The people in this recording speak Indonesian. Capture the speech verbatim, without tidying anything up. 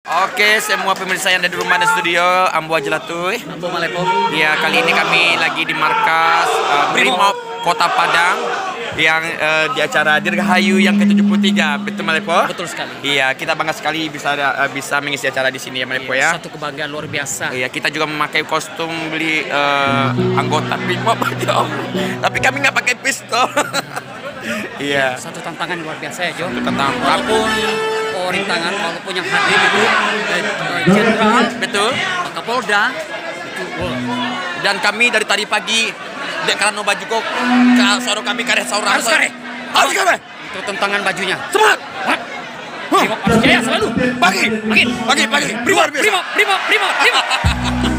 Oke, semua pemirsa yang ada di rumah dan studio, Ambo Ajelatuy. Assalamualaikum. Ya, kali ini kami lagi di markas uh, Brimob Kota Padang yang uh, di acara Dirgahayu yang ke tujuh puluh tiga. Betul Malepo? Betul sekali. Iya, kita bangga sekali bisa uh, bisa mengisi acara di sini ya Malepo ya. Satu kebanggaan luar biasa. Iya, kita juga memakai kostum beli uh, anggota Brimob aja. Tapi kami nggak pakai pistol. Iya. Satu tantangan luar biasa ya Jo. Satu tantangan. Walaupun oh, rintangan, walaupun yang hadir itu Jenderal, Betul. Kapolda, itu wow. Dan kami dari tadi pagi dek karena baju kok saudara kami karek saudara Harus kare. harus kare Itu tantangan bajunya. semangat Brimob harus jaya selalu. pagi Pagi, pagi pagi Brimob, Brimob, Brimob, Brimob, Brimob.